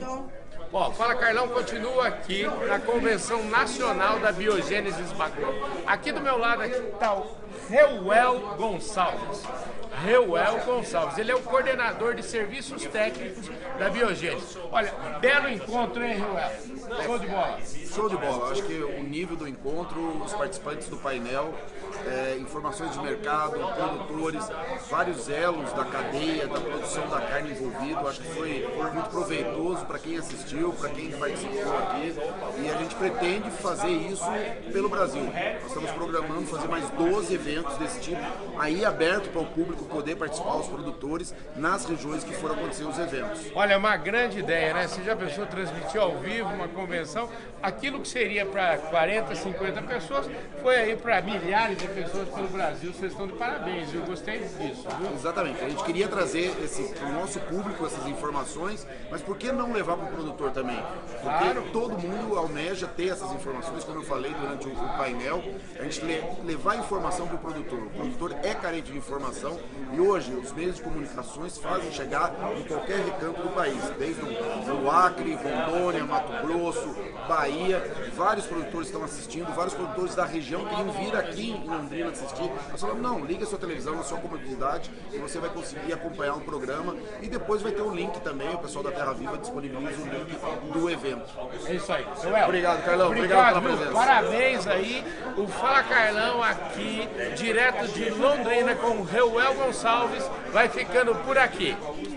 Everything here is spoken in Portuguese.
Washington. Ó, Fala Carlão continua aqui na Convenção Nacional da Biogênesis Bagô. Aqui do meu lado está o Reuel Gonçalves. Reuel Gonçalves, ele é o coordenador de serviços técnicos da Biogênesis. Olha, belo encontro, hein, Reuel? Show de bola. Show de bola. Acho que o nível do encontro, os participantes do painel, informações de mercado, produtores, vários elos da cadeia, da produção da carne envolvido. Acho que foi muito proveitoso para quem assistiu, para quem participou aqui. E a gente pretende fazer isso pelo Brasil. Nós estamos programando fazer mais 12 eventos desse tipo, aí aberto para o público poder participar, os produtores, nas regiões que foram acontecer os eventos. Olha, é uma grande ideia, né? Você já pensou transmitir ao vivo uma convenção? Aquilo que seria para 40, 50 pessoas, foi aí para milhares de pessoas pelo Brasil. Vocês estão de parabéns, eu gostei disso, viu? Exatamente, a gente queria trazer para o nosso público essas informações, mas por que não levar para o produtor também? Porque claro, todo mundo almeja ter essas informações, como eu falei durante o painel, a gente levar informação para o produtor. O produtor é carente de informação e hoje os meios de comunicações fazem chegar em qualquer recanto do país, desde o Acre, Rondônia, Mato Grosso, Bahia, vários produtores estão assistindo, vários produtores da região queriam vir aqui em Londrina assistir. Nós falamos, não, liga a sua televisão na sua comodidade e você vai conseguir acompanhar um programa e depois vai ter um link também, o pessoal da Terra Viva disponibiliza o link do evento. É isso aí. Joel, obrigado, Carlão. Obrigado pela presença. Parabéns aí. O Fala Carlão aqui, direto de Londrina com o Reuel Gonçalves, vai ficando por aqui.